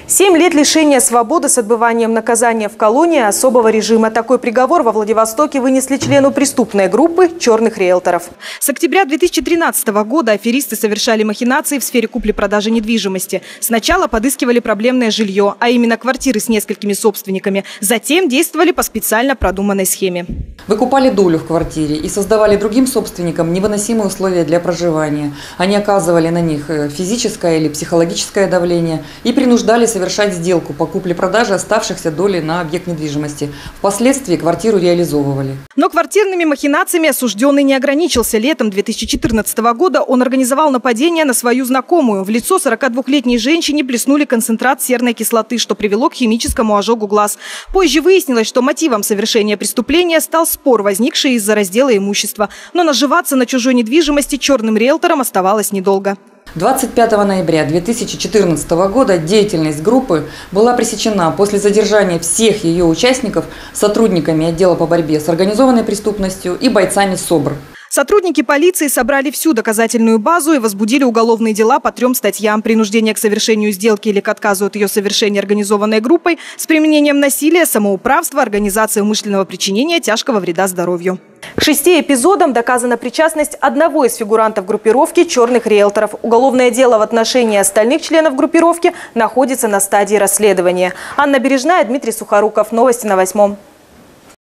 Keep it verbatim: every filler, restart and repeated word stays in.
Семь лет лишения свободы с отбыванием наказания в колонии особого режима. Такой приговор во Владивостоке вынесли члену преступной группы черных риэлторов. С октября две тысячи тринадцатого года аферисты совершали махинации в сфере купли-продажи недвижимости. Сначала подыскивали проблемное жилье, а именно квартиры с несколькими собственниками. Затем действовали по специально продуманной схеме. Выкупали долю в квартире и создавали другим собственникам невыносимые условия для проживания. Они оказывали на них физическое или психологическое давление и принуждали совершать сделку по купле-продаже оставшихся долей на объект недвижимости. Впоследствии квартиру реализовывали. Но квартирными махинациями осужденный не ограничился. Летом две тысячи четырнадцатого года он организовал нападение на свою знакомую. В лицо сорокадвухлетней женщине плеснули концентрат серной кислоты, что привело к химическому ожогу глаз. Позже выяснилось, что мотивом совершения преступления стал спор, возникший из-за раздела имущества. Но наживаться на чужой недвижимости черным риэлторам оставалось недолго. двадцать пятого ноября две тысячи четырнадцатого года деятельность группы была пресечена после задержания всех ее участников сотрудниками отдела по борьбе с организованной преступностью и бойцами СОБР. Сотрудники полиции собрали всю доказательную базу и возбудили уголовные дела по трем статьям: принуждение к совершению сделки или к отказу от ее совершения организованной группой с применением насилия, самоуправство, организация умышленного причинения тяжкого вреда здоровью. К шести эпизодам доказана причастность одного из фигурантов группировки черных риэлторов. Уголовное дело в отношении остальных членов группировки находится на стадии расследования. Анна Бережная, Дмитрий Сухоруков. Новости на восьмом.